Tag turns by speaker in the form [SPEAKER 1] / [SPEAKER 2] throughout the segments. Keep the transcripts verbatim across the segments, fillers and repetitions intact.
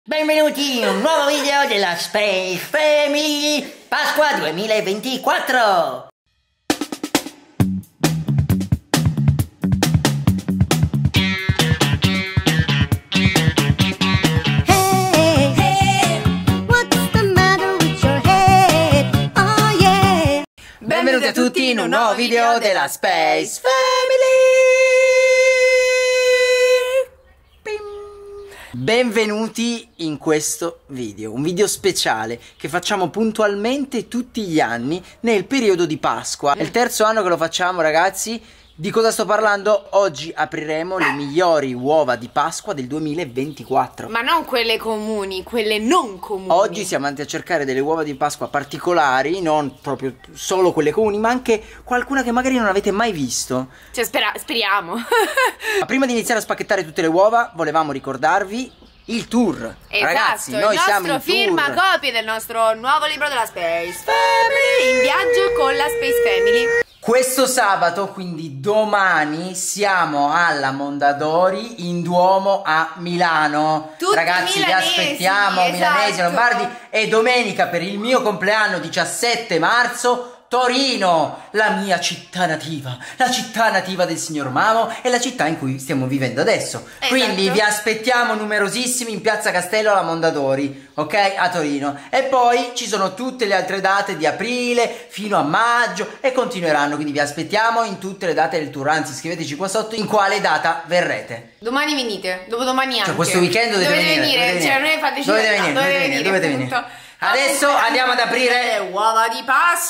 [SPEAKER 1] Benvenuti in un nuovo video della Space Family Pasqua duemilaventiquattro.
[SPEAKER 2] Hey, hey, what's the matter with your head? Oh yeah.
[SPEAKER 1] Benvenuti a tutti in un nuovo video della Space Family. Benvenuti in questo video, un video speciale che facciamo puntualmente tutti gli anni nel periodo di Pasqua. È il terzo anno che lo facciamo, ragazzi. Di cosa sto parlando? Oggi apriremo le migliori uova di Pasqua del duemilaventiquattro.
[SPEAKER 3] Ma non quelle comuni, quelle non comuni.
[SPEAKER 1] Oggi siamo andati a cercare delle uova di Pasqua particolari, non proprio solo quelle comuni, ma anche qualcuna che magari non avete mai visto.
[SPEAKER 3] Cioè, spera speriamo.
[SPEAKER 1] Ma prima di iniziare a spacchettare tutte le uova, volevamo ricordarvi il tour.
[SPEAKER 3] Esatto,
[SPEAKER 1] Ragazzi, noi
[SPEAKER 3] il
[SPEAKER 1] siamo in
[SPEAKER 3] nostro
[SPEAKER 1] tour.
[SPEAKER 3] firma copie del nostro nuovo libro della Space Family, in viaggio con la Space Family.
[SPEAKER 1] Questo sabato, quindi domani, siamo alla Mondadori in Duomo a Milano.
[SPEAKER 3] Tutti
[SPEAKER 1] Ragazzi, vi
[SPEAKER 3] milanesi,
[SPEAKER 1] aspettiamo, milanesi,
[SPEAKER 3] esatto.
[SPEAKER 1] lombardi. E domenica, per il mio compleanno, diciassette marzo, Torino, la mia città nativa, la città nativa del signor Mamo e la città in cui stiamo vivendo adesso.
[SPEAKER 3] Esatto.
[SPEAKER 1] Quindi vi aspettiamo numerosissimi in Piazza Castello alla Mondadori, ok? A Torino. E poi ci sono tutte le altre date di aprile fino a maggio e continueranno, quindi vi aspettiamo in tutte le date del tour. Anzi, scriveteci qua sotto in quale data verrete.
[SPEAKER 3] Domani venite, dopodomani anche.
[SPEAKER 1] Cioè questo weekend dovete,
[SPEAKER 3] dovete
[SPEAKER 1] venire,
[SPEAKER 3] venire,
[SPEAKER 1] dovete
[SPEAKER 3] cioè
[SPEAKER 1] venire.
[SPEAKER 3] noi fate
[SPEAKER 1] Dovete venire, dovete venire, dovete venire.
[SPEAKER 3] appunto.
[SPEAKER 1] Adesso
[SPEAKER 3] Comunque,
[SPEAKER 1] andiamo ad aprire
[SPEAKER 3] le uova di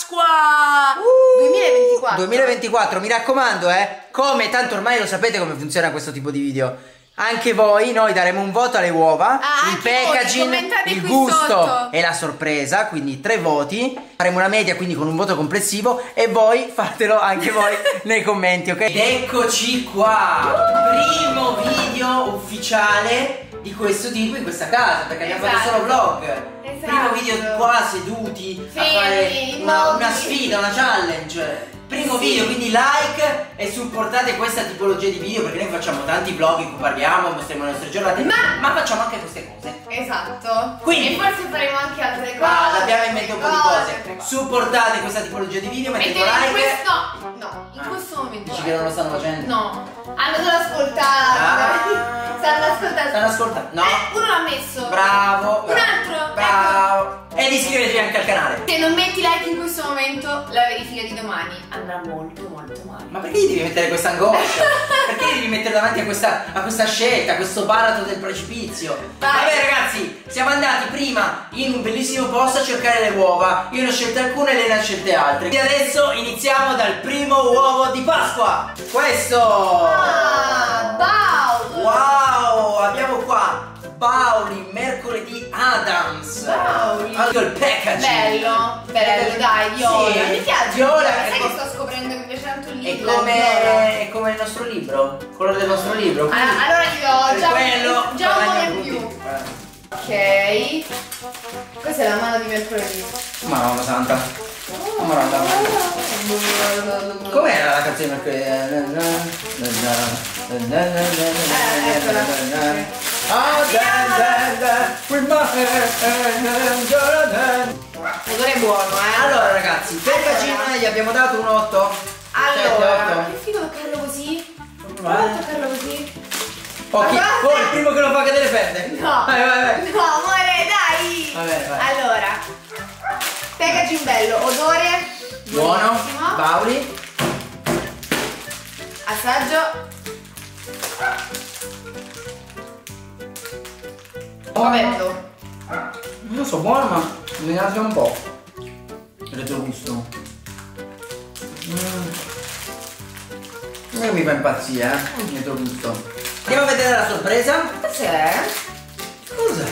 [SPEAKER 3] Pasqua uh, duemilaventiquattro.
[SPEAKER 1] duemilaventiquattro, mi raccomando, eh. Come tanto ormai lo sapete come funziona questo tipo di video. Anche voi, noi daremo un voto alle uova,
[SPEAKER 3] ah,
[SPEAKER 1] il
[SPEAKER 3] anche voi,
[SPEAKER 1] packaging,
[SPEAKER 3] commentate
[SPEAKER 1] il
[SPEAKER 3] qui
[SPEAKER 1] gusto
[SPEAKER 3] sotto.
[SPEAKER 1] e la sorpresa, quindi tre voti. Faremo una media quindi con un voto complessivo e voi fatelo anche voi nei commenti, ok? Ed eccoci qua, primo video ufficiale di questo tipo in questa casa, perché abbiamo
[SPEAKER 3] Esatto.
[SPEAKER 1] fatto solo vlog.
[SPEAKER 3] Esatto.
[SPEAKER 1] Primo video qua seduti a
[SPEAKER 3] Fermi,
[SPEAKER 1] fare una, una
[SPEAKER 3] immobili.
[SPEAKER 1] sfida, una challenge. Primo
[SPEAKER 3] Sì.
[SPEAKER 1] video, quindi like e supportate questa tipologia di video, perché noi facciamo tanti vlog in cui parliamo, mostriamo le nostre giornate, ma, ma facciamo anche queste cose.
[SPEAKER 3] Esatto.
[SPEAKER 1] Quindi-
[SPEAKER 3] e forse faremo anche altre cose.
[SPEAKER 1] Ah, abbiamo in mente un po' di
[SPEAKER 3] altre
[SPEAKER 1] cose. Supportate questa tipologia di video, mettete
[SPEAKER 3] Mettete in
[SPEAKER 1] like.
[SPEAKER 3] questo no, in
[SPEAKER 1] Ah.
[SPEAKER 3] questo momento.
[SPEAKER 1] Dici che non lo stanno facendo?
[SPEAKER 3] No, hanno solo ascoltato.
[SPEAKER 1] Ah.
[SPEAKER 3] Stanno ascoltando.
[SPEAKER 1] Stanno ascoltando? No.
[SPEAKER 3] Eh, uno l'ha messo.
[SPEAKER 1] Bravo.
[SPEAKER 3] Un altro.
[SPEAKER 1] Bravo. Ed iscrivetevi anche al canale.
[SPEAKER 3] Se non metti like in questo momento, la verifica di domani andrà molto molto male.
[SPEAKER 1] Ma perché gli devi mettere questa angoscia? Perché gli devi mettere davanti a questa, a questa scelta, a questo baratro del precipizio?
[SPEAKER 3] Vai.
[SPEAKER 1] Vabbè ragazzi, siamo andati prima in un bellissimo posto a cercare le uova. Io ne ho scelte alcune e lei ne ha scelte altre. Quindi adesso iniziamo dal primo uovo di Pasqua. Questo!
[SPEAKER 3] Ah, Baul!
[SPEAKER 1] Wow, abbiamo qua Bauli, mercoledì Adams.
[SPEAKER 3] Bauli.
[SPEAKER 1] Anche il packaging.
[SPEAKER 3] Bello, bello, dai, viola.
[SPEAKER 1] Sì,
[SPEAKER 3] Mi piace.
[SPEAKER 1] viola,
[SPEAKER 3] Sai
[SPEAKER 1] è
[SPEAKER 3] che
[SPEAKER 1] co-
[SPEAKER 3] sto scoprendo che mi piace tanto il
[SPEAKER 1] È
[SPEAKER 3] libro.
[SPEAKER 1] come, è come il nostro libro, il colore del nostro libro. quindi
[SPEAKER 3] Allora, allora gli do
[SPEAKER 1] per
[SPEAKER 3] già,
[SPEAKER 1] quello
[SPEAKER 3] già un
[SPEAKER 1] guadagna
[SPEAKER 3] po' in
[SPEAKER 1] punti.
[SPEAKER 3] più.
[SPEAKER 1] Guarda.
[SPEAKER 3] Ok. Questa è la mano di mercoledì.
[SPEAKER 1] Madonna santa. Madonna. Com'era la canzone di mercoledì? Ah, dan, dan, dan, with my hand, dan, dan.
[SPEAKER 3] L'odore è buono, eh.
[SPEAKER 1] Allora ragazzi, per paccino gli abbiamo dato un otto.
[SPEAKER 3] Allora, che figo toccarlo così. Prova a toccarlo così.
[SPEAKER 1] Ok,
[SPEAKER 3] Ma
[SPEAKER 1] oh, il primo che lo fa cadere perde.
[SPEAKER 3] No.
[SPEAKER 1] Vai, vai, vai.
[SPEAKER 3] No, amore, dai.
[SPEAKER 1] Vabbè, vai.
[SPEAKER 3] Allora, packaging bello, odore
[SPEAKER 1] Buono,
[SPEAKER 3] buonissimo.
[SPEAKER 1] Bauli.
[SPEAKER 3] Assaggio. Aperto.
[SPEAKER 1] Non so, buono, ma mi piace un po'. Il retrogusto. Mm. Non mi fa impazzire, eh? Il retrogusto. Andiamo a vedere la sorpresa.
[SPEAKER 3] Cos'è?
[SPEAKER 1] Cos'è?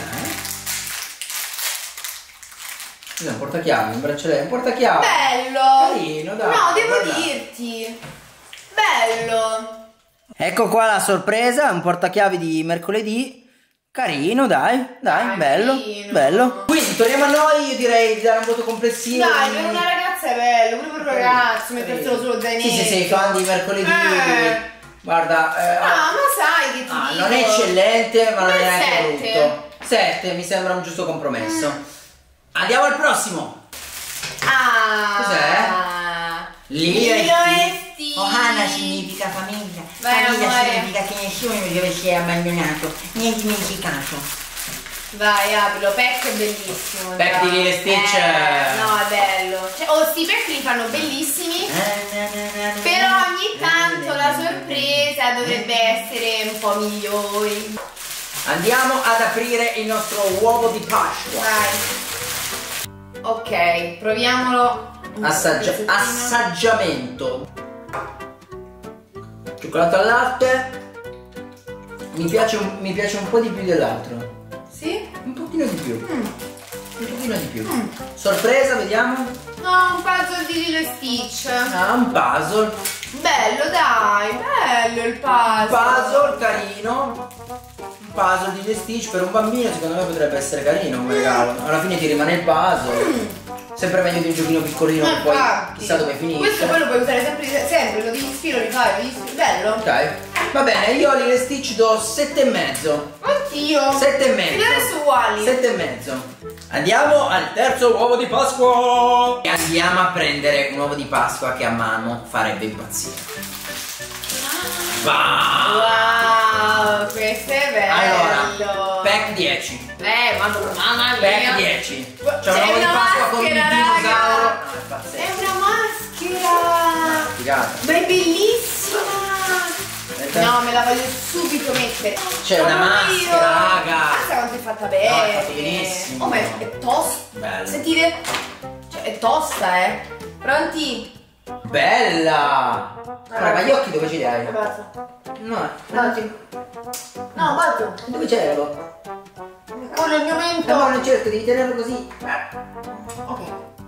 [SPEAKER 1] Cos'è un portachiavi, un braccialetto, un portachiavi.
[SPEAKER 3] Bello.
[SPEAKER 1] Carino, dai.
[SPEAKER 3] No, devo
[SPEAKER 1] guarda.
[SPEAKER 3] dirti. Bello.
[SPEAKER 1] Ecco qua la sorpresa, un portachiavi di mercoledì. Carino, dai, dai,
[SPEAKER 3] Dai,
[SPEAKER 1] bello,
[SPEAKER 3] carino.
[SPEAKER 1] bello. Quindi torniamo a noi, io direi di dare un voto complessivo.
[SPEAKER 3] Dai,
[SPEAKER 1] di-
[SPEAKER 3] per una ragazza è bello, pure per un ragazzo, metterselo sullo zainetto.
[SPEAKER 1] Sì, se sei fan di mercoledì.
[SPEAKER 3] Eh.
[SPEAKER 1] Guarda, eh,
[SPEAKER 3] Ah, ma sai che ti
[SPEAKER 1] ah,
[SPEAKER 3] dico?
[SPEAKER 1] non è eccellente, ma non è
[SPEAKER 3] Un
[SPEAKER 1] neanche
[SPEAKER 3] sette.
[SPEAKER 1] brutto. sette mi sembra un giusto compromesso. Andiamo al prossimo.
[SPEAKER 3] Ah.
[SPEAKER 1] Cos'è? Lilo e
[SPEAKER 3] Lilo e
[SPEAKER 1] Stitch.
[SPEAKER 3] Stitch.
[SPEAKER 4] Ohana significa famiglia.
[SPEAKER 3] Vai,
[SPEAKER 4] famiglia
[SPEAKER 3] amore.
[SPEAKER 4] significa che nessuno mi deve essere abbandonato, né dimenticato.
[SPEAKER 3] Vai, aprilo. Pack è bellissimo.
[SPEAKER 1] Pack
[SPEAKER 3] già.
[SPEAKER 1] di Lilo e Stitch.
[SPEAKER 3] Eh, no, è bello. Cioè, oh, sti pack li fanno bellissimi. Però ogni tanto la sorpresa dovrebbe essere un po' migliore.
[SPEAKER 1] Andiamo ad aprire il nostro uovo di Pasqua.
[SPEAKER 3] Vai. Ok, proviamolo. Un
[SPEAKER 1] Assaggia-
[SPEAKER 3] pezzettino.
[SPEAKER 1] assaggiamento. Cioccolato al latte. Mi piace un, mi piace un po' di più dell'altro.
[SPEAKER 3] Sì?
[SPEAKER 1] Un pochino di più.
[SPEAKER 3] Mm.
[SPEAKER 1] Un pochino di più. Sorpresa, vediamo.
[SPEAKER 3] No, un puzzle di Lilo e Stitch.
[SPEAKER 1] Ah, un puzzle.
[SPEAKER 3] Bello, dai, bello il puzzle.
[SPEAKER 1] Puzzle carino. Un puzzle di Lilo e Stitch per un bambino secondo me potrebbe essere carino come regalo. Alla fine ti rimane il puzzle. Sempre meglio di un giochino piccolino che poi
[SPEAKER 3] Infatti.
[SPEAKER 1] chissà dove finisce.
[SPEAKER 3] Questo poi lo puoi usare sempre, sempre, lo disfilo, rifai, lo disfilo. Bello.
[SPEAKER 1] Ok. Va bene, io a Lilo e Stitch do sette e mezzo.
[SPEAKER 3] Oddio.
[SPEAKER 1] Sette e mezzo.
[SPEAKER 3] Le sono uguali.
[SPEAKER 1] Sette e mezzo. Andiamo al terzo uovo di Pasqua. E andiamo a prendere un uovo di Pasqua che a mano farebbe impazzire. Va.
[SPEAKER 3] Wow, questo è bello.
[SPEAKER 1] Allora, pack dieci.
[SPEAKER 3] Eh, madonna, mamma mia.
[SPEAKER 1] Pack dieci. C'è un
[SPEAKER 3] C'è
[SPEAKER 1] uovo di
[SPEAKER 3] una
[SPEAKER 1] Pasqua con un
[SPEAKER 3] maschera,
[SPEAKER 1] dinosauro.
[SPEAKER 3] raga.
[SPEAKER 1] No, è pazzesco.
[SPEAKER 3] È una maschera.
[SPEAKER 1] Figata.
[SPEAKER 3] Ma è bellissima. No, me la voglio subito mettere.
[SPEAKER 1] C'è una maschera, raga.
[SPEAKER 3] Guarda quanto è fatta bene.
[SPEAKER 1] No, è fatto benissimo.
[SPEAKER 3] Oh, ma è, è tosta.
[SPEAKER 1] Bello.
[SPEAKER 3] Sentite? Cioè, è tosta, eh. Pronti?
[SPEAKER 1] Bella. Raga, gli occhi dove ce li hai?
[SPEAKER 3] Basta.
[SPEAKER 1] No.
[SPEAKER 3] Pronti? No, basta.
[SPEAKER 1] Dove c'è l'uovo?
[SPEAKER 3] Con il mio mento.
[SPEAKER 1] No, non certo, devi tenerlo così.
[SPEAKER 3] Ok.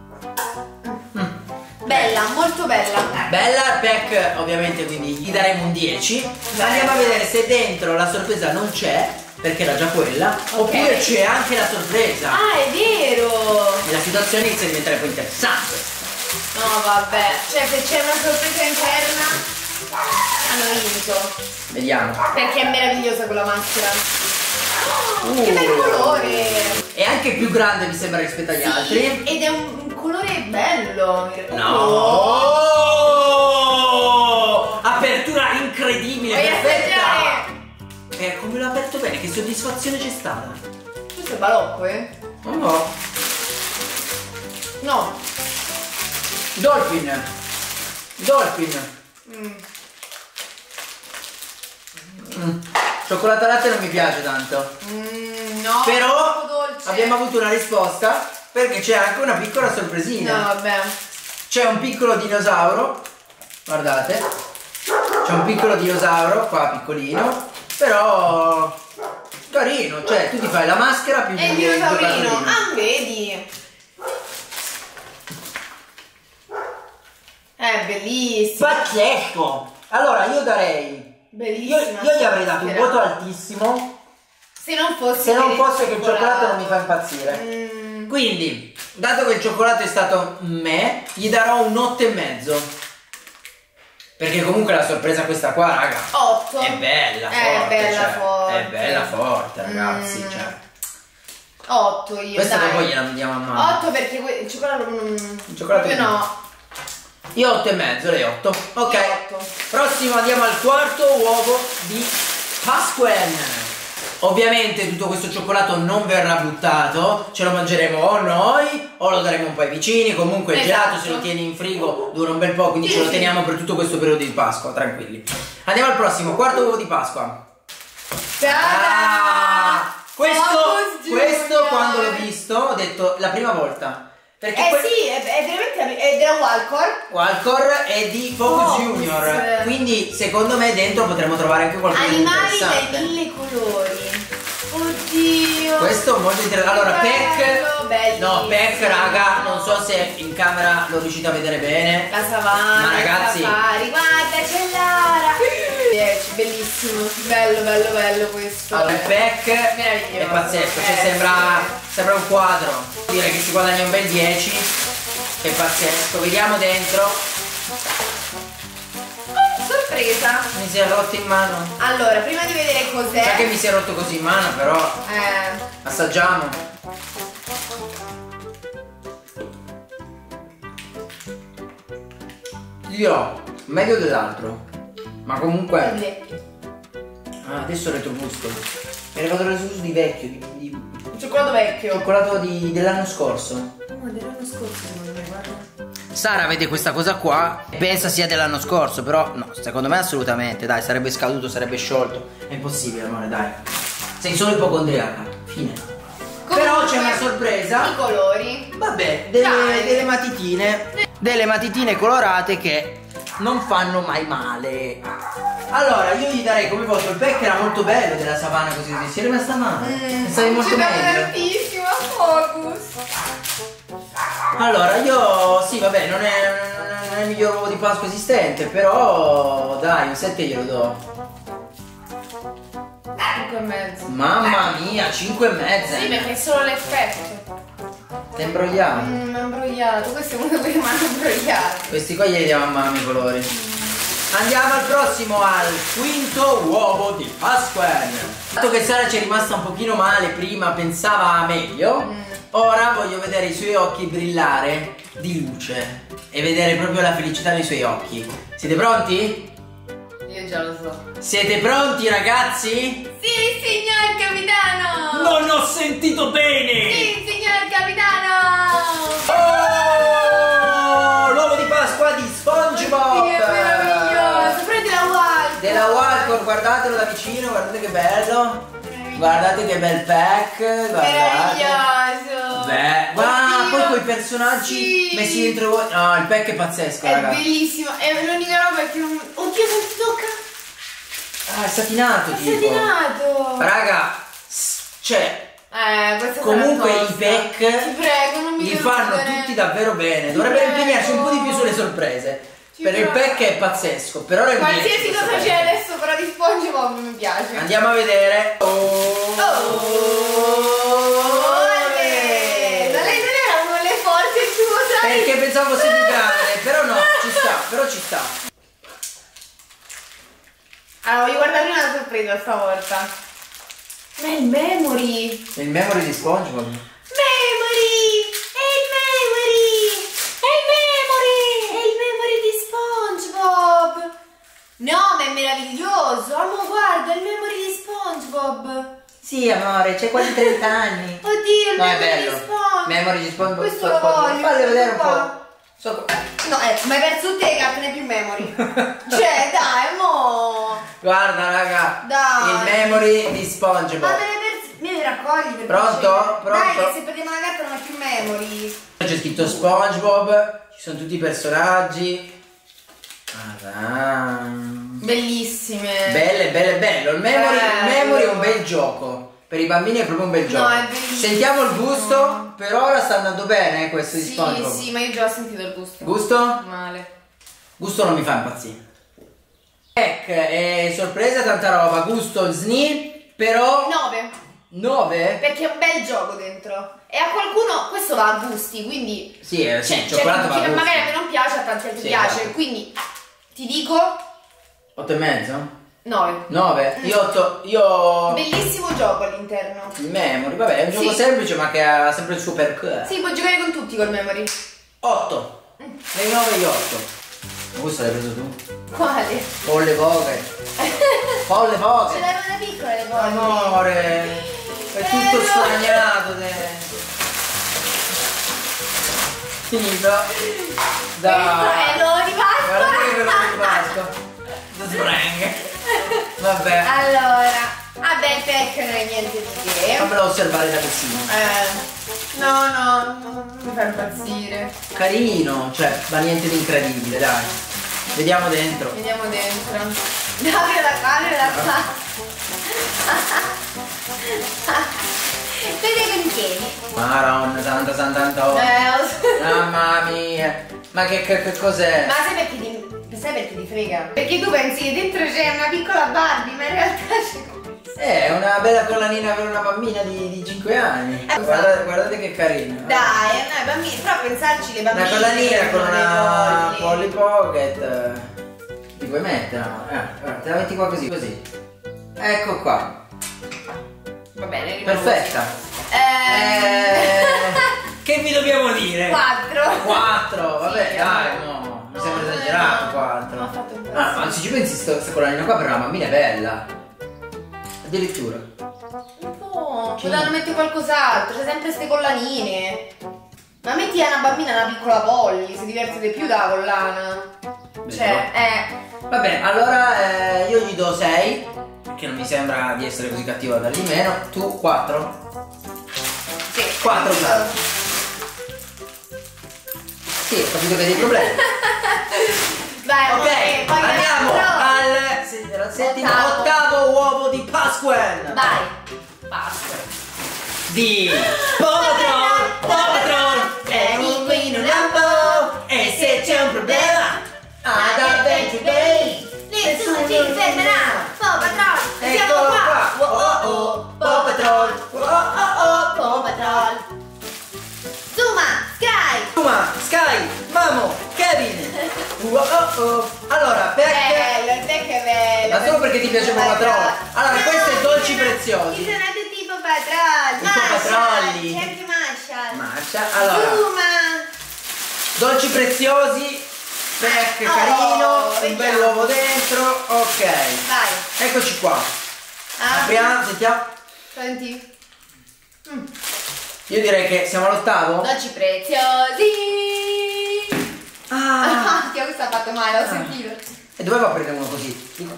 [SPEAKER 3] Bella, molto bella.
[SPEAKER 1] Bella pack, ovviamente, quindi gli daremo un dieci. Andiamo a vedere se dentro la sorpresa non c'è, perché era già quella, oppure c'è anche la sorpresa.
[SPEAKER 3] Ah, è vero.
[SPEAKER 1] E la situazione inizia a diventare poi interessante.
[SPEAKER 3] No, vabbè. Cioè, se c'è una sorpresa interna, hanno vinto.
[SPEAKER 1] Vediamo.
[SPEAKER 3] Perché è meravigliosa quella maschera.
[SPEAKER 1] Uh.
[SPEAKER 3] Che bel colore.
[SPEAKER 1] È anche più grande, mi sembra, rispetto agli altri.
[SPEAKER 3] Ed è un un colore bello.
[SPEAKER 1] No! Apertura incredibile,
[SPEAKER 3] Vuoi
[SPEAKER 1] perfetta.
[SPEAKER 3] assaggiare?
[SPEAKER 1] Eh, come l'ho aperto bene, che soddisfazione c'è stata.
[SPEAKER 3] Questo è balocco, eh?
[SPEAKER 1] Oh no.
[SPEAKER 3] No.
[SPEAKER 1] Dolphin. Dolphin.
[SPEAKER 3] Mm.
[SPEAKER 1] Mm. Cioccolato al latte non mi piace tanto.
[SPEAKER 3] Mm, no.
[SPEAKER 1] Però
[SPEAKER 3] troppo dolce.
[SPEAKER 1] abbiamo avuto una risposta perché c'è anche una piccola sorpresina.
[SPEAKER 3] No, vabbè.
[SPEAKER 1] C'è un piccolo dinosauro. Guardate. C'è un piccolo dinosauro qua piccolino. Però carino. Cioè tu ti fai la maschera più
[SPEAKER 3] È il
[SPEAKER 1] di il
[SPEAKER 3] dinosaurino.
[SPEAKER 1] giocattolino.
[SPEAKER 3] Ah, vedi. È bellissimo.
[SPEAKER 1] Pazzesco. Allora io darei Io,
[SPEAKER 3] Bellissima.
[SPEAKER 1] io gli avrei dato un
[SPEAKER 3] maschera.
[SPEAKER 1] voto altissimo
[SPEAKER 3] Se non fosse
[SPEAKER 1] se non
[SPEAKER 3] per
[SPEAKER 1] fosse che il cioccolato non mi fa impazzire.
[SPEAKER 3] Mm.
[SPEAKER 1] Quindi, dato che il cioccolato è stato me, gli darò un otto e mezzo. Perché comunque la sorpresa questa qua, raga,
[SPEAKER 3] otto.
[SPEAKER 1] è bella
[SPEAKER 3] È
[SPEAKER 1] forte.
[SPEAKER 3] bella
[SPEAKER 1] cioè,
[SPEAKER 3] forte.
[SPEAKER 1] È bella forte, ragazzi.
[SPEAKER 3] Mm.
[SPEAKER 1] Cioè.
[SPEAKER 3] otto io.
[SPEAKER 1] Questa
[SPEAKER 3] dai.
[SPEAKER 1] poi gliela vediamo a mano.
[SPEAKER 3] otto perché que- il cioccolato non.
[SPEAKER 1] Il cioccolato
[SPEAKER 3] proprio
[SPEAKER 1] no.
[SPEAKER 3] no.
[SPEAKER 1] Io otto e mezzo, lei otto. Ok.
[SPEAKER 3] Io otto.
[SPEAKER 1] Prossimo andiamo al quarto uovo di Pasquen. Ovviamente tutto questo cioccolato non verrà buttato, ce lo mangeremo o noi o lo daremo un po' ai vicini. Comunque il gelato
[SPEAKER 3] Esatto.
[SPEAKER 1] se lo tieni in frigo dura un bel po', quindi
[SPEAKER 3] Sì,
[SPEAKER 1] ce lo
[SPEAKER 3] sì.
[SPEAKER 1] teniamo per tutto questo periodo di Pasqua, tranquilli. Andiamo al prossimo, quarto uovo di Pasqua. Ah, questo,
[SPEAKER 3] Focus
[SPEAKER 1] questo
[SPEAKER 3] Junior.
[SPEAKER 1] quando l'ho visto ho detto la prima volta. Perché
[SPEAKER 3] Eh
[SPEAKER 1] que-
[SPEAKER 3] sì, è, è veramente. È della Walcor.
[SPEAKER 1] Walcor è di Focus
[SPEAKER 3] Focus.
[SPEAKER 1] Junior, quindi secondo me dentro potremo trovare anche qualcosa di
[SPEAKER 3] Animali
[SPEAKER 1] interessante.
[SPEAKER 3] dai mille colori. Oddio.
[SPEAKER 1] Questo è molto interessante. Allora, Peck.
[SPEAKER 3] Bello, bellissimo.
[SPEAKER 1] No, Peck, raga, non so se in camera lo riuscite a vedere bene.
[SPEAKER 3] La savana,
[SPEAKER 1] Ma ragazzi-
[SPEAKER 3] il safari, guarda c'è Lara. Eh, Bellissimo, bello, bello, bello questo.
[SPEAKER 1] Allora, il Peck
[SPEAKER 3] Meraviglioso.
[SPEAKER 1] è pazzesco, cioè
[SPEAKER 3] Eh,
[SPEAKER 1] sembra,
[SPEAKER 3] sì.
[SPEAKER 1] sembra un quadro. Direi che si guadagna un bel dieci. È pazzesco, vediamo dentro.
[SPEAKER 3] Oh, sorpresa! sorpresa.
[SPEAKER 1] Mi si è rotto in mano.
[SPEAKER 3] Allora, prima di vedere cos'è.
[SPEAKER 1] Sa che mi si è rotto così in mano, però.
[SPEAKER 3] Eh.
[SPEAKER 1] Assaggiamo. Ti dirò, meglio dell'altro. Ma comunque. Ah, adesso il retrogusto. Mi è arrivato il retrogusto di vecchio. Di, di...
[SPEAKER 3] Cioccolato vecchio.
[SPEAKER 1] Cioccolato di, dell'anno scorso.
[SPEAKER 3] Oh, dell'anno scorso secondo me, guarda.
[SPEAKER 1] Sara vede questa cosa qua e pensa sia dell'anno scorso, però no, secondo me assolutamente, dai, sarebbe scaduto, sarebbe sciolto. È impossibile, amore, dai. Sei solo ipocondriaca. Fine.
[SPEAKER 3] Comunque,
[SPEAKER 1] però c'è una sorpresa.
[SPEAKER 3] I colori.
[SPEAKER 1] Vabbè, delle,
[SPEAKER 3] Dai.
[SPEAKER 1] delle matitine. Delle matitine colorate che non fanno mai male. Allora, io gli darei come voto il pack, era molto bello della savana così così. Si è rimasta male.
[SPEAKER 3] Mm,
[SPEAKER 1] Stavi molto
[SPEAKER 3] ci dà
[SPEAKER 1] meglio.
[SPEAKER 3] tantissimo focus.
[SPEAKER 1] Allora, io sì, vabbè, non è, non è il miglior uovo di Pasqua esistente, però dai, un sette glielo do.
[SPEAKER 3] cinque e mezzo.
[SPEAKER 1] Mamma mia, cinque e mezza.
[SPEAKER 3] Sì, perché è solo l'effetto.
[SPEAKER 1] Stai imbrogliato.
[SPEAKER 3] Mmm, imbrogliato. Questo è uno di quelli che mi hanno imbrogliato.
[SPEAKER 1] Questi qua glieli diamo a mamma i colori. Andiamo al prossimo, al quinto uovo di Pasqua. Dato che Sara ci è rimasta un pochino male prima, pensava meglio.
[SPEAKER 3] Mm.
[SPEAKER 1] Ora voglio vedere i suoi occhi brillare di luce e vedere proprio la felicità nei suoi occhi. Siete pronti?
[SPEAKER 3] Io già lo so.
[SPEAKER 1] Siete pronti, ragazzi?
[SPEAKER 3] Sì, signor capitano!
[SPEAKER 1] Non ho sentito bene!
[SPEAKER 3] Sì, signor capitano!
[SPEAKER 1] Oh! L'uovo di Pasqua di SpongeBob!
[SPEAKER 3] Che meraviglioso! Prendi la Walk!
[SPEAKER 1] Della Walcor, guardatelo da vicino, guardate che bello! Guardate che bel pack! Guardate!
[SPEAKER 3] Meraviglioso!
[SPEAKER 1] Beh, guarda,
[SPEAKER 3] Oddio,
[SPEAKER 1] poi quei personaggi
[SPEAKER 3] sì.
[SPEAKER 1] messi dentro voi. No, il pack è pazzesco,
[SPEAKER 3] È
[SPEAKER 1] raga.
[SPEAKER 3] bellissimo! È l'unica roba che non... Oddio, non ti tocca!
[SPEAKER 1] Ah, è satinato,
[SPEAKER 3] È
[SPEAKER 1] tipo.
[SPEAKER 3] satinato!
[SPEAKER 1] Raga, s- cioè.
[SPEAKER 3] Eh, questa
[SPEAKER 1] Comunque
[SPEAKER 3] sarà
[SPEAKER 1] i
[SPEAKER 3] tosta.
[SPEAKER 1] pack
[SPEAKER 3] Ti prego, non mi
[SPEAKER 1] li
[SPEAKER 3] devo
[SPEAKER 1] fanno
[SPEAKER 3] fare-
[SPEAKER 1] tutti davvero bene.
[SPEAKER 3] Ti
[SPEAKER 1] Dovrebbero
[SPEAKER 3] prego.
[SPEAKER 1] impegnarsi un po' di più sulle sorprese.
[SPEAKER 3] Ti
[SPEAKER 1] Per il
[SPEAKER 3] prego.
[SPEAKER 1] pack è pazzesco. Per ora è un
[SPEAKER 3] Qualsiasi
[SPEAKER 1] dieci questo
[SPEAKER 3] cosa
[SPEAKER 1] pack.
[SPEAKER 3] c'è adesso però di SpongeBob mi piace.
[SPEAKER 1] Andiamo a vedere. Oh,
[SPEAKER 3] Oh, olè! Non le- non erano le forze tuo, sai?
[SPEAKER 1] perché pensavo fosse più grande. Però no, ci sta, però ci sta.
[SPEAKER 3] Allora, voglio guardare una sorpresa stavolta. Ma è il memory!
[SPEAKER 1] Il memory di SpongeBob.
[SPEAKER 3] Memory! È il memory! È il memory! È il memory di SpongeBob! No, ma è meraviglioso! Amo, guarda, il memory di SpongeBob!
[SPEAKER 1] Sì, amore, c'è quasi trenta anni.
[SPEAKER 3] Oddio, il
[SPEAKER 1] No, è
[SPEAKER 3] memory di
[SPEAKER 1] bello.
[SPEAKER 3] SpongeBob!
[SPEAKER 1] Memory di SpongeBob.
[SPEAKER 3] Questo lo voglio!
[SPEAKER 1] Falle vedere un
[SPEAKER 3] qua.
[SPEAKER 1] po'. So-
[SPEAKER 3] No, eh, ma hai perso tutte le carte, ne più memory. Cioè, dai, mo.
[SPEAKER 1] Guarda, raga.
[SPEAKER 3] Dai.
[SPEAKER 1] Il memory di
[SPEAKER 3] Ma
[SPEAKER 1] SpongeBob.
[SPEAKER 3] me ne persi. Me ne raccogli per
[SPEAKER 1] Pronto?
[SPEAKER 3] piacere.
[SPEAKER 1] Pronto?
[SPEAKER 3] Dai, che se perdiamo la carta non hai più memory.
[SPEAKER 1] C'è scritto SpongeBob. Ci sono tutti i personaggi. Ah,
[SPEAKER 3] Bellissime.
[SPEAKER 1] belle, belle, bello. Il memory, il
[SPEAKER 3] Bello.
[SPEAKER 1] memory è un bel gioco. Per i bambini è proprio un bel
[SPEAKER 3] No,
[SPEAKER 1] gioco.
[SPEAKER 3] è bellissimo.
[SPEAKER 1] Sentiamo il gusto. Per ora sta andando bene, eh, questo di
[SPEAKER 3] Sì,
[SPEAKER 1] SpongeBob.
[SPEAKER 3] sì, ma io già ho sentito il gusto.
[SPEAKER 1] Gusto?
[SPEAKER 3] Male.
[SPEAKER 1] Gusto non mi fa impazzire. Pack è sorpresa, tanta roba. Gusto sni, però
[SPEAKER 3] nove.
[SPEAKER 1] nove?
[SPEAKER 3] Perché è un bel gioco dentro. E a qualcuno questo va a gusti, quindi.
[SPEAKER 1] Sì, eh, sì,
[SPEAKER 3] Cioè,
[SPEAKER 1] il cioccolato va a
[SPEAKER 3] che
[SPEAKER 1] gusto.
[SPEAKER 3] magari a me non piace, a tanti altri
[SPEAKER 1] Sì,
[SPEAKER 3] piace.
[SPEAKER 1] esatto.
[SPEAKER 3] Quindi ti dico
[SPEAKER 1] otto e mezzo?
[SPEAKER 3] nove.
[SPEAKER 1] nove? Io otto, io...
[SPEAKER 3] Bellissimo gioco all'interno.
[SPEAKER 1] Il memory, vabbè, è un gioco
[SPEAKER 3] Sì.
[SPEAKER 1] semplice ma che ha sempre il suo perché.
[SPEAKER 3] Sì, puoi giocare con tutti col memory.
[SPEAKER 1] otto. Nei nove io otto. Questo l'hai preso tu?
[SPEAKER 3] Quale?
[SPEAKER 1] Folle poche. Folle
[SPEAKER 3] Ce
[SPEAKER 1] poche.
[SPEAKER 3] l'avevano da piccole le bolle.
[SPEAKER 1] Amore. È tutto
[SPEAKER 3] Eh, no.
[SPEAKER 1] straniato. te. Finito. Dai.
[SPEAKER 3] È l'uovo di Pasqua.
[SPEAKER 1] Guarda che quello di Pasqua. The Sprang. Vabbè.
[SPEAKER 3] Allora, vabbè, il pack non è niente di che.
[SPEAKER 1] Fammelo osservare da vicino.
[SPEAKER 3] Eh, no, no, non mi fa impazzire.
[SPEAKER 1] Carino, cioè, ma niente di incredibile, dai. Vediamo dentro.
[SPEAKER 3] Vediamo dentro. Davide da qua, Davide da qua. Vedi che mi chiedi.
[SPEAKER 1] Maronna, santa sant'Antonio.
[SPEAKER 3] Eh, lo so.
[SPEAKER 1] Mamma mia. Ma che, che, che cos'è?
[SPEAKER 3] Ma sai perché ti, sai perché ti frega? Perché tu pensi che dentro c'è una piccola Barbie, ma in realtà c'è...
[SPEAKER 1] Eh, è una bella collanina per una bambina di, di cinque anni.
[SPEAKER 3] Eh,
[SPEAKER 1] Guardate, guardate che carina.
[SPEAKER 3] Dai, eh, noi bambini, però pensarci le bambine.
[SPEAKER 1] Una collanina con
[SPEAKER 3] che
[SPEAKER 1] una
[SPEAKER 3] hanno le
[SPEAKER 1] Polly
[SPEAKER 3] polli.
[SPEAKER 1] Pocket. Tipo vuoi mettere? No? Eh, guarda, te la metti qua così, così. Ecco qua.
[SPEAKER 3] Va bene, rimane
[SPEAKER 1] Perfetta.
[SPEAKER 3] Eh...
[SPEAKER 1] Eh, che vi dobbiamo dire?
[SPEAKER 3] Quattro.
[SPEAKER 1] Quattro, vabbè,
[SPEAKER 3] Sì,
[SPEAKER 1] dai,
[SPEAKER 3] no.
[SPEAKER 1] no. Mi sembra
[SPEAKER 3] No,
[SPEAKER 1] esagerato
[SPEAKER 3] no.
[SPEAKER 1] quattro.
[SPEAKER 3] Mi ha fatto un po'.
[SPEAKER 1] Ah, ma se ci pensi sto- questa collanina qua per una bambina è bella. Addirittura.
[SPEAKER 3] No, potevano mettere qualcos'altro, c'è sempre ste collanine. Ma metti a una bambina una piccola Polly, si diverte di più dalla collana. Cioè, eh.
[SPEAKER 1] Va bene, allora eh, io gli do sei, che non mi sembra di essere così cattivo da dargli meno. Tu quattro?
[SPEAKER 3] Sì.
[SPEAKER 1] quattro claro. Sì, ho capito che hai dei problemi.
[SPEAKER 3] Vai,
[SPEAKER 1] Ok,
[SPEAKER 3] amore, poi
[SPEAKER 1] andiamo
[SPEAKER 3] l'altro.
[SPEAKER 1] al se- settimo,
[SPEAKER 3] Ottavo.
[SPEAKER 1] ottavo uovo di Pasquen.
[SPEAKER 3] Vai. Basta.
[SPEAKER 1] Di Paw Patrol, Paw Patrol, è un qui in un lampo, e se c'è un problema ad Adventure Bay
[SPEAKER 3] Nessuno ci fermerà. Paw Patrol, siamo
[SPEAKER 1] eccolo
[SPEAKER 3] qua.
[SPEAKER 1] qua. Oh oh oh, Paw Patrol, oh oh oh.
[SPEAKER 3] Paw Patrol. Zuma, Sky.
[SPEAKER 1] Puma, Sky, Mamo, Kevin. Oh oh oh. Allora, perché?
[SPEAKER 3] Bello, il deck è bello.
[SPEAKER 1] Ma solo perché ti piace Paw Patrol. Allora,
[SPEAKER 3] No,
[SPEAKER 1] questo è Dolci
[SPEAKER 3] ci sono-
[SPEAKER 1] Preziosi.
[SPEAKER 3] Ci sono tutti i Paw Patrol.
[SPEAKER 1] I Paw Patrolli.
[SPEAKER 3] Marshall, Henry Marshall.
[SPEAKER 1] Marcia, allora,
[SPEAKER 3] Zuma.
[SPEAKER 1] Dolci Preziosi, Peck
[SPEAKER 3] Oh,
[SPEAKER 1] carino, un
[SPEAKER 3] vediamo.
[SPEAKER 1] bell'uovo dentro, ok.
[SPEAKER 3] Vai.
[SPEAKER 1] Eccoci qua.
[SPEAKER 3] Ah,
[SPEAKER 1] Apriamo, sentiamo.
[SPEAKER 3] senti. Mm.
[SPEAKER 1] Io direi che siamo all'ottavo.
[SPEAKER 3] Dolci preziosi.
[SPEAKER 1] Ah,
[SPEAKER 3] Ah, ti ho questa ha fatto male, ho sentito.
[SPEAKER 1] e dove va a prendere uno così? Dico.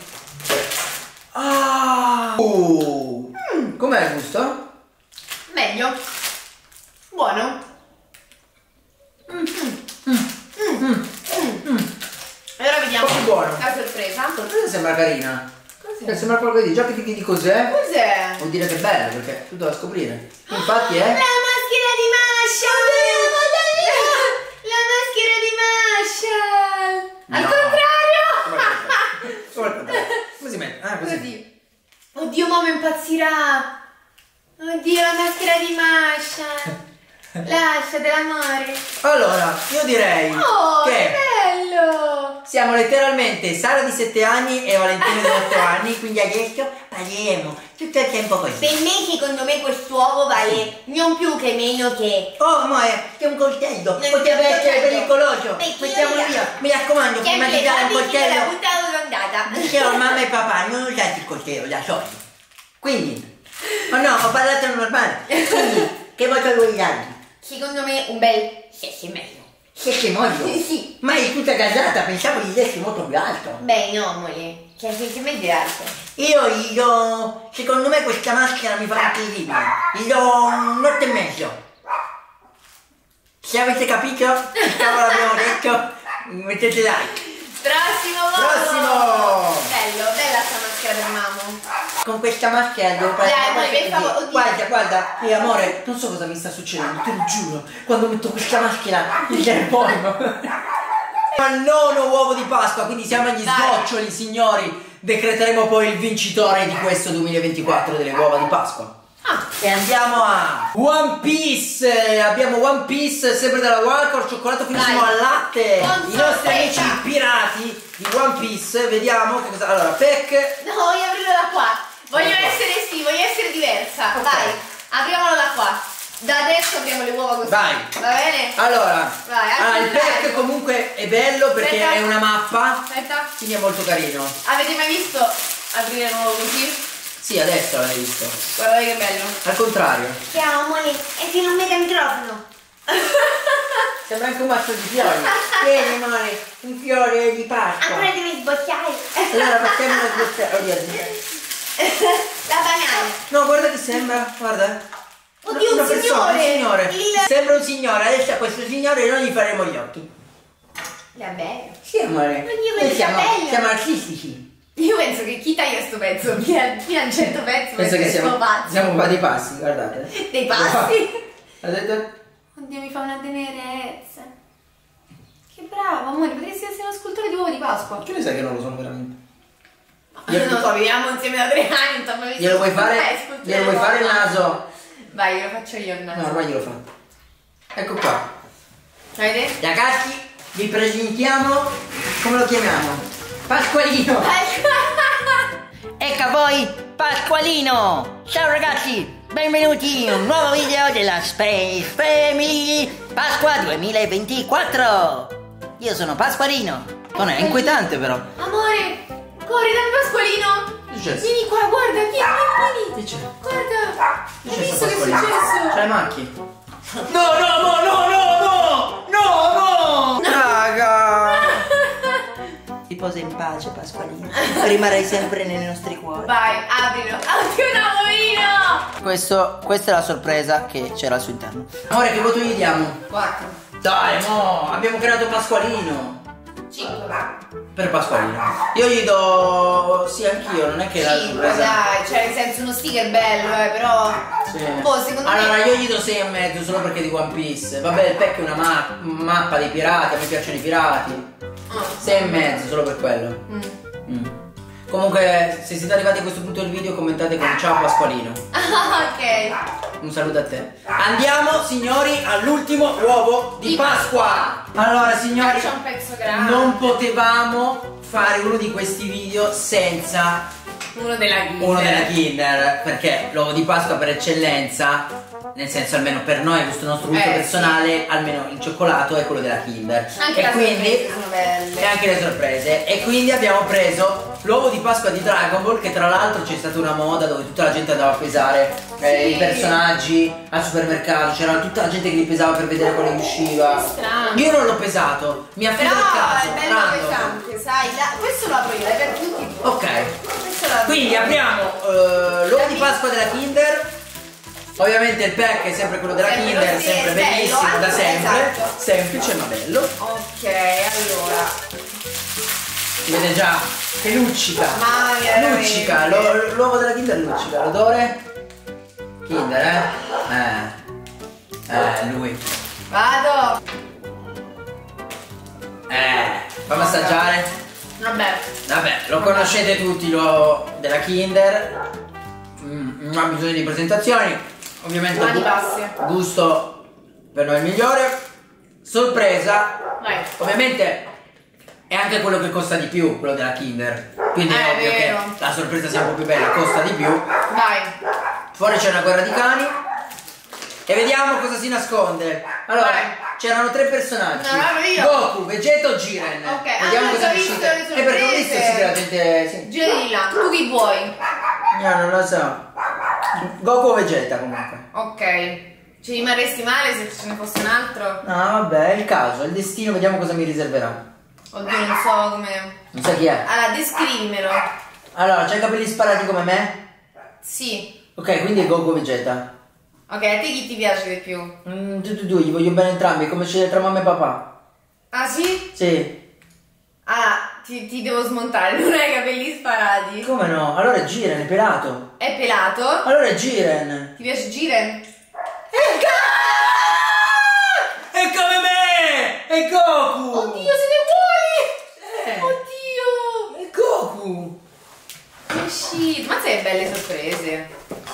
[SPEAKER 1] Ah, uh.
[SPEAKER 3] Mm.
[SPEAKER 1] Com'è il gusto?
[SPEAKER 3] Meglio. Buono. Mm, mm. Mm. Mm. E ora vediamo
[SPEAKER 1] Proprio buono.
[SPEAKER 3] la sorpresa.
[SPEAKER 1] Questa sembra carina.
[SPEAKER 3] Cos'è?
[SPEAKER 1] Sembra qualcosa di già che ti chiedi cos'è.
[SPEAKER 3] Cos'è?
[SPEAKER 1] Vuol dire che è bella perché è tutto da scoprire. Infatti
[SPEAKER 3] La
[SPEAKER 1] è.
[SPEAKER 3] maschera di Marshall! La maschera di Marshall! Al
[SPEAKER 1] No.
[SPEAKER 3] contrario!
[SPEAKER 1] Come al contrario? Come si mette? Ah, così.
[SPEAKER 3] Così. Oddio, mamma impazzirà! Oddio, la maschera di Marshall! Lasciatela, amore!
[SPEAKER 1] Allora, io direi
[SPEAKER 3] Oh, che
[SPEAKER 1] che
[SPEAKER 3] bello!
[SPEAKER 1] siamo letteralmente Sara di sette anni e Valentina di otto anni, quindi adesso parliamo tutto il tempo così.
[SPEAKER 3] Per me, secondo me, quest'uovo vale non più che meno che...
[SPEAKER 1] Oh amore, c'è un coltello,
[SPEAKER 3] c'è
[SPEAKER 1] potrebbe
[SPEAKER 3] un
[SPEAKER 1] essere
[SPEAKER 3] coltello.
[SPEAKER 1] pericoloso.
[SPEAKER 3] Beh,
[SPEAKER 1] Mettiamolo
[SPEAKER 3] chi lo
[SPEAKER 1] via, mi raccomando, prima di dare un
[SPEAKER 3] la
[SPEAKER 1] coltello.
[SPEAKER 3] puntata sono andata.
[SPEAKER 1] Dicevo mamma e papà, non usate il coltello da soli. Quindi, oh no, ho parlato normale. Quindi, che voto vuoi dargli?
[SPEAKER 3] Secondo me, un bel sette e mezzo.
[SPEAKER 1] Siete moglio?
[SPEAKER 3] Sì.
[SPEAKER 1] Ma è tutta gasata, pensavo gli dessi molto più alto.
[SPEAKER 3] Beh, no, amore. Cioè, sette e mezzo è alto.
[SPEAKER 1] Io gli do, secondo me questa maschera mi fa incredibile. Gli do un otto e mezzo. Se avete capito che cavolo abbiamo detto, mettete like.
[SPEAKER 3] Prossimo uovo!
[SPEAKER 1] Prossimo!
[SPEAKER 3] Bello, bella sta maschera per Mamo.
[SPEAKER 1] Con questa maschera devo fare
[SPEAKER 3] Dai,
[SPEAKER 1] una
[SPEAKER 3] amore,
[SPEAKER 1] cosa
[SPEAKER 3] per favore,
[SPEAKER 1] così.
[SPEAKER 3] oddio.
[SPEAKER 1] Guarda, guarda, eh, amore, non so cosa mi sta succedendo, te lo giuro. Quando metto questa maschera mi viene poi. Al nono uovo di Pasqua, quindi siamo agli
[SPEAKER 3] Dai.
[SPEAKER 1] sgoccioli, signori. Decreteremo poi il vincitore di questo duemilaventiquattro delle uova di Pasqua.
[SPEAKER 3] Ah,
[SPEAKER 1] E andiamo a One Piece. Abbiamo One Piece sempre della Walcor, cioccolato finissimo
[SPEAKER 3] Dai.
[SPEAKER 1] al latte.
[SPEAKER 3] Con
[SPEAKER 1] I nostri
[SPEAKER 3] sorpresa.
[SPEAKER 1] amici pirati di One Piece. Vediamo che cosa. Allora, Peck.
[SPEAKER 3] no, voglio aprirlo da qua. Voglio
[SPEAKER 1] Da qua.
[SPEAKER 3] essere sì, voglio essere diversa.
[SPEAKER 1] Ok.
[SPEAKER 3] Vai, apriamolo da qua. Da adesso apriamo le uova così.
[SPEAKER 1] Vai.
[SPEAKER 3] Va bene?
[SPEAKER 1] Allora,
[SPEAKER 3] Vai, al
[SPEAKER 1] allora, il
[SPEAKER 3] contrario.
[SPEAKER 1] pack comunque è bello perché
[SPEAKER 3] Aspetta.
[SPEAKER 1] è una mappa,
[SPEAKER 3] Aspetta.
[SPEAKER 1] quindi è molto carino.
[SPEAKER 3] Avete mai visto aprire un uovo così?
[SPEAKER 1] Sì, adesso l'hai visto.
[SPEAKER 3] Guardate che bello.
[SPEAKER 1] Al contrario.
[SPEAKER 3] Ciao, amore. E che non vede il microfono.
[SPEAKER 1] Sembra anche un mazzo di fiori. Vieni, amore, un fiore di Pasqua.
[SPEAKER 3] Ancora devi sbocciare.
[SPEAKER 1] Allora facciamo una sbocciata. Oddio.
[SPEAKER 3] La banana.
[SPEAKER 1] No, guarda che sembra, guarda.
[SPEAKER 3] Oddio,
[SPEAKER 1] una
[SPEAKER 3] un
[SPEAKER 1] persona, un
[SPEAKER 3] signore.
[SPEAKER 1] signore.
[SPEAKER 3] Il-
[SPEAKER 1] Sembra un signore, adesso a questo signore noi gli faremo gli occhi.
[SPEAKER 3] Va bene.
[SPEAKER 1] Sì, amore.
[SPEAKER 3] Oddio,
[SPEAKER 1] Noi
[SPEAKER 3] che
[SPEAKER 1] siamo,
[SPEAKER 3] bello.
[SPEAKER 1] siamo artistici.
[SPEAKER 3] Io penso che chi taglia sto pezzo fino a, fino a un certo pezzo
[SPEAKER 1] Penso che siamo,
[SPEAKER 3] pazzi.
[SPEAKER 1] siamo un po' di passi, guardate.
[SPEAKER 3] Dei passi.
[SPEAKER 1] Ha detto.
[SPEAKER 3] Oddio, mi fa una tenerezza. Che bravo, amore, potresti essere uno scultore di uovo di Pasqua.
[SPEAKER 1] Che ne sai che non lo sono veramente?
[SPEAKER 3] Io non lo so, viviamo insieme da tre anni, non t'ho mai visto
[SPEAKER 1] Glielo vuoi
[SPEAKER 3] scultore-
[SPEAKER 1] fare?
[SPEAKER 3] eh, scultore
[SPEAKER 1] Glielo vuoi
[SPEAKER 3] di
[SPEAKER 1] fare il
[SPEAKER 3] uova.
[SPEAKER 1] naso?
[SPEAKER 3] Vai, lo faccio io il naso.
[SPEAKER 1] No, ormai glielo fa. Ecco qua.
[SPEAKER 3] Vedete?
[SPEAKER 1] Ragazzi, vi presentiamo. Come lo chiamiamo? Pasqualino. Ecco a voi Pasqualino. Ciao ragazzi, benvenuti in un nuovo video della Space Family Pasqua duemilaventiquattro. Io sono Pasqualino. Non è inquietante però.
[SPEAKER 3] Amore, corri dal Pasqualino. Vieni qua, guarda, vieni, vieni. Guarda, hai visto che è successo?
[SPEAKER 1] C'è le macchie. No, no, no, no, no, no, no, no. Raga. Riposa in pace, Pasqualino. Rimarrai sempre nei nostri cuori.
[SPEAKER 3] Vai, aprilo. Oddio, un amorino.
[SPEAKER 1] Questo, questa è la sorpresa che c'era al suo interno. Amore, che voto gli diamo?
[SPEAKER 3] quattro.
[SPEAKER 1] Dai, mo, abbiamo creato Pasqualino.
[SPEAKER 3] cinque.
[SPEAKER 1] Per Pasqualino. Io gli do... Sì, anch'io, non è che la
[SPEAKER 3] cinque, dai, cioè nel senso uno sticker bello, eh, però...
[SPEAKER 1] Sì.
[SPEAKER 3] Boh, secondo
[SPEAKER 1] allora,
[SPEAKER 3] me...
[SPEAKER 1] io gli do sei e mezzo solo perché di One Piece. Vabbè, il pack è una ma mappa dei pirati, a me piacciono i pirati. sei e mezzo solo per quello.
[SPEAKER 3] Mm.
[SPEAKER 1] Mm. Comunque, se siete arrivati a questo punto del video, commentate con ciao Pasqualino.
[SPEAKER 3] Ok.
[SPEAKER 1] Un saluto a te. Andiamo, signori, all'ultimo uovo di, di Pasqua. Pasqua. Allora, signori,
[SPEAKER 3] c'è un pezzo grande.
[SPEAKER 1] non potevamo fare uno di questi video senza
[SPEAKER 3] uno della Kinder.
[SPEAKER 1] Uno della Kinder, perché l'uovo di Pasqua per eccellenza, nel senso almeno per noi, questo nostro gusto
[SPEAKER 3] eh,
[SPEAKER 1] personale,
[SPEAKER 3] sì.
[SPEAKER 1] almeno il cioccolato è quello della Kinder.
[SPEAKER 3] Anche
[SPEAKER 1] e
[SPEAKER 3] le
[SPEAKER 1] quindi,
[SPEAKER 3] sorprese sono belle.
[SPEAKER 1] E anche le sorprese. E quindi abbiamo preso l'uovo di Pasqua di Dragon Ball, che tra l'altro c'è stata una moda dove tutta la gente andava a pesare eh,
[SPEAKER 3] sì.
[SPEAKER 1] i personaggi al supermercato, c'era tutta la gente che li pesava per vedere quale usciva.
[SPEAKER 3] Strano.
[SPEAKER 1] Io non l'ho pesato, mi affido
[SPEAKER 3] Però
[SPEAKER 1] al caso.
[SPEAKER 3] è bello
[SPEAKER 1] random.
[SPEAKER 3] pesante, sai, la... questo lo apro io, è per tutti.
[SPEAKER 1] Ok.
[SPEAKER 3] Questo lo apro
[SPEAKER 1] Quindi
[SPEAKER 3] io.
[SPEAKER 1] apriamo uh, l'uovo di Pasqua della Kinder. Ovviamente il pack è sempre quello della
[SPEAKER 3] Sempre
[SPEAKER 1] Kinder,
[SPEAKER 3] lo stesso,
[SPEAKER 1] sempre
[SPEAKER 3] bello,
[SPEAKER 1] bellissimo
[SPEAKER 3] anche
[SPEAKER 1] da sempre,
[SPEAKER 3] esatto.
[SPEAKER 1] semplice ma bello.
[SPEAKER 3] Ok, allora.
[SPEAKER 1] Si vede già che luccica.
[SPEAKER 3] Mamma mia,
[SPEAKER 1] Luccica,
[SPEAKER 3] veramente.
[SPEAKER 1] l'uovo della Kinder luccica. L'odore? Kinder, eh? Eh. Eh, lui.
[SPEAKER 3] Vado.
[SPEAKER 1] Eh, fammi assaggiare.
[SPEAKER 3] Vabbè.
[SPEAKER 1] Vabbè, lo conoscete tutti l'uovo della Kinder. Mm, non ha bisogno di presentazioni. Ovviamente
[SPEAKER 3] Mani
[SPEAKER 1] gu-
[SPEAKER 3] basse.
[SPEAKER 1] gusto per noi il migliore. Sorpresa.
[SPEAKER 3] Vai.
[SPEAKER 1] Ovviamente è anche quello che costa di più, quello della Kinder. Quindi
[SPEAKER 3] Eh,
[SPEAKER 1] è ovvio
[SPEAKER 3] vero.
[SPEAKER 1] che la sorpresa sia un po' più bella, costa di più.
[SPEAKER 3] Vai.
[SPEAKER 1] Fuori c'è una guerra di cani. E vediamo cosa si nasconde. Allora,
[SPEAKER 3] Vai.
[SPEAKER 1] c'erano tre personaggi.
[SPEAKER 3] No, no, io.
[SPEAKER 1] Goku, Vegeta o Jiren.
[SPEAKER 3] Ok,
[SPEAKER 1] Vediamo
[SPEAKER 3] ah,
[SPEAKER 1] cosa
[SPEAKER 3] ho
[SPEAKER 1] è
[SPEAKER 3] visto
[SPEAKER 1] uscito.
[SPEAKER 3] le
[SPEAKER 1] E perché ho visto
[SPEAKER 3] sorprese.
[SPEAKER 1] sì che la gente. Sì.
[SPEAKER 3] Gira di là, tu chi vuoi?
[SPEAKER 1] No, non lo so. Goku o Vegeta comunque.
[SPEAKER 3] Ok. Ci rimarresti male se ce ne fosse un altro?
[SPEAKER 1] No, vabbè, è il caso, è il destino, vediamo cosa mi riserverà.
[SPEAKER 3] Oddio, non so come...
[SPEAKER 1] Non sai chi è?
[SPEAKER 3] Allora, descrivimelo.
[SPEAKER 1] Allora, c'hai i capelli sparati come me?
[SPEAKER 3] Sì.
[SPEAKER 1] Ok, quindi è Goku o Vegeta.
[SPEAKER 3] Ok, a te chi ti piace di più?
[SPEAKER 1] Mm, tu, tu, tu, gli voglio bene entrambi, come scegliere tra mamma e papà.
[SPEAKER 3] Ah, sì?
[SPEAKER 1] Sì.
[SPEAKER 3] Ah, ti, ti devo smontare, non hai i capelli sparati.
[SPEAKER 1] Come no? Allora è Jiren, è pelato.
[SPEAKER 3] È pelato?
[SPEAKER 1] Allora è Jiren.
[SPEAKER 3] Ti piace Jiren?
[SPEAKER 1] È come me! È Goku!
[SPEAKER 3] Oddio, siete uguali!
[SPEAKER 1] Eh.
[SPEAKER 3] Oddio!
[SPEAKER 1] È Goku!
[SPEAKER 3] Che uscito! Ma sei belle sorprese.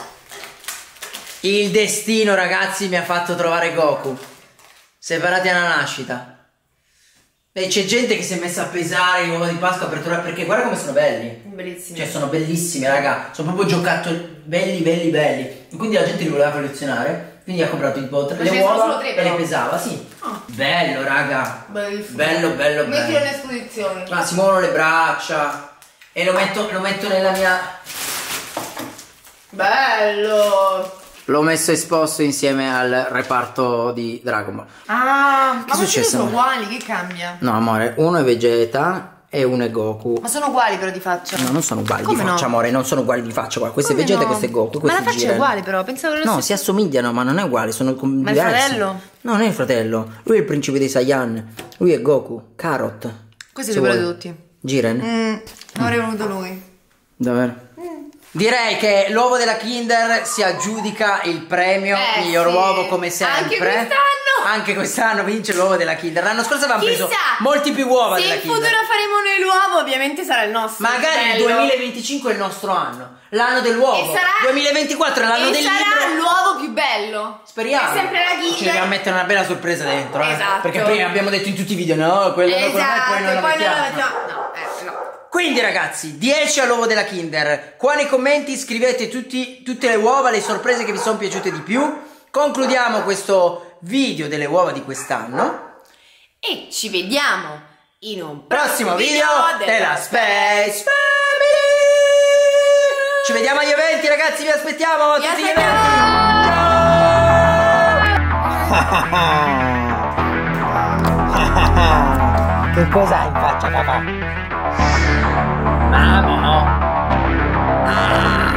[SPEAKER 1] Il destino, ragazzi, mi ha fatto trovare Goku. Separati alla nascita. E c'è gente che si è messa a pesare l'uovo di Pasqua per trovare. Perché guarda come sono belli.
[SPEAKER 3] Bellissimi.
[SPEAKER 1] Cioè, sono bellissimi, raga. Sono proprio giocattoli belli, belli, belli. E quindi la gente li voleva collezionare. Quindi ha comprato tipo tre
[SPEAKER 3] Ma
[SPEAKER 1] le
[SPEAKER 3] ce ne sono
[SPEAKER 1] uova
[SPEAKER 3] solo tre,
[SPEAKER 1] e
[SPEAKER 3] però.
[SPEAKER 1] le pesava, sì.
[SPEAKER 3] Ah.
[SPEAKER 1] Bello, raga.
[SPEAKER 3] Bellissimo.
[SPEAKER 1] Bello, bello,
[SPEAKER 3] Mettilo in
[SPEAKER 1] bello.
[SPEAKER 3] esposizione.
[SPEAKER 1] Ma si muovono le braccia. E lo metto, lo metto nella mia.
[SPEAKER 3] Bello!
[SPEAKER 1] L'ho messo esposto insieme al reparto di Dragon Ball.
[SPEAKER 3] Ah,
[SPEAKER 1] Che è successo?
[SPEAKER 3] sono uguali, che cambia?
[SPEAKER 1] No, amore, uno è Vegeta e uno è Goku.
[SPEAKER 3] Ma sono uguali però di faccia.
[SPEAKER 1] No, non sono uguali
[SPEAKER 3] Come
[SPEAKER 1] di faccia,
[SPEAKER 3] no?
[SPEAKER 1] amore, non sono uguali di faccia. Guarda, questo
[SPEAKER 3] Come
[SPEAKER 1] è Vegeta
[SPEAKER 3] no?
[SPEAKER 1] e questo è Goku.
[SPEAKER 3] Ma
[SPEAKER 1] Questo
[SPEAKER 3] la faccia è
[SPEAKER 1] Jiren.
[SPEAKER 3] uguale però, pensavo che
[SPEAKER 1] No,
[SPEAKER 3] lo
[SPEAKER 1] si assomigliano, ma non è uguale, sono com-
[SPEAKER 3] Ma il
[SPEAKER 1] diversi.
[SPEAKER 3] fratello?
[SPEAKER 1] No, non è il fratello. Lui è il principe dei Saiyan. Lui è Goku. Carrot.
[SPEAKER 3] Questo è
[SPEAKER 1] Se
[SPEAKER 3] quello di
[SPEAKER 1] vuoi.
[SPEAKER 3] tutti.
[SPEAKER 1] Jiren.
[SPEAKER 3] Mm, avrei voluto lui.
[SPEAKER 1] Davvero? Direi che l'uovo della Kinder si aggiudica il premio
[SPEAKER 3] Eh,
[SPEAKER 1] miglior
[SPEAKER 3] sì.
[SPEAKER 1] uovo come sempre.
[SPEAKER 3] Anche quest'anno.
[SPEAKER 1] Anche quest'anno vince l'uovo della Kinder. L'anno scorso avevamo preso
[SPEAKER 3] Chissà,
[SPEAKER 1] molti più uova
[SPEAKER 3] se
[SPEAKER 1] della
[SPEAKER 3] in
[SPEAKER 1] Kinder.
[SPEAKER 3] futuro faremo noi l'uovo, ovviamente sarà il nostro.
[SPEAKER 1] Magari il
[SPEAKER 3] Bello.
[SPEAKER 1] duemilaventicinque è il nostro anno. L'anno dell'uovo.
[SPEAKER 3] E sarà-
[SPEAKER 1] duemilaventiquattro è l'anno
[SPEAKER 3] e
[SPEAKER 1] del
[SPEAKER 3] sarà
[SPEAKER 1] libro.
[SPEAKER 3] l'uovo più bello.
[SPEAKER 1] Speriamo.
[SPEAKER 3] È sempre la Kinder.
[SPEAKER 1] Ci dobbiamo mettere una bella sorpresa dentro. eh.
[SPEAKER 3] Esatto.
[SPEAKER 1] Perché prima abbiamo detto in tutti i video no, quello no, quello no, e
[SPEAKER 3] Esatto,
[SPEAKER 1] poi non lo
[SPEAKER 3] poi non
[SPEAKER 1] mettiamo.
[SPEAKER 3] lo mettiamo. No, eh, no.
[SPEAKER 1] Quindi ragazzi, dieci all'uovo della Kinder. Qua nei commenti scrivete tutti, tutte le uova, le sorprese che vi sono piaciute di più. Concludiamo questo video delle uova di quest'anno.
[SPEAKER 3] E ci vediamo in un
[SPEAKER 1] Prossimo video della Space Family. Ci vediamo agli eventi ragazzi, vi aspettiamo a
[SPEAKER 3] Vi
[SPEAKER 1] tutti gli
[SPEAKER 3] aspettiamo.
[SPEAKER 1] eventi. Ciao!
[SPEAKER 4] Che cos'hai in faccia, papà? Mamma! Ah!